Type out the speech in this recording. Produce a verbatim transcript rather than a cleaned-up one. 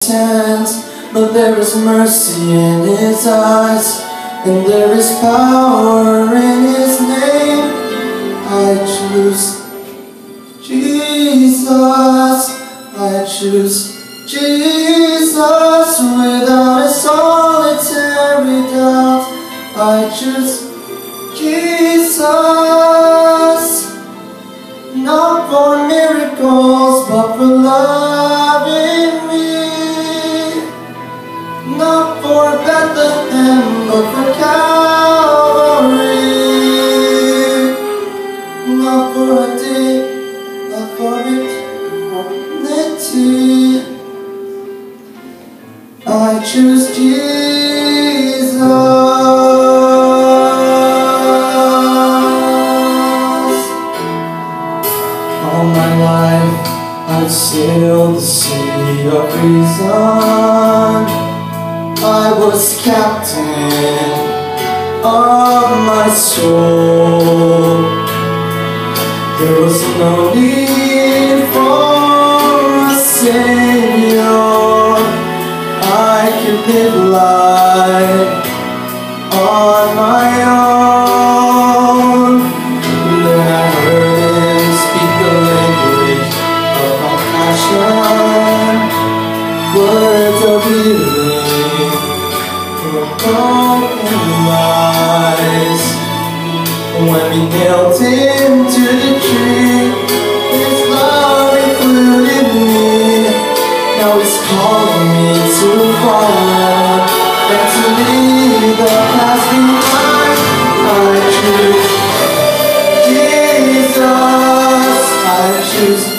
hands, but there is mercy in His eyes, and there is power in His name. I choose Jesus, I choose Jesus without a solitary doubt. I choose Jesus, not for miracles but for loving me, not for Bethlehem but for Calvary, not for a day but for eternity. I choose Jesus. All my life I've sailed the sea of reason. I was captain of my soul. There was no need for a Savior. I could live life on my own. Then I heard Him speak the language of compassion, words of healing for broken lives. When we nailed Him to the tree, His love included me. Now He's calling me to follow and to leave the past behind. I choose Jesus, I choose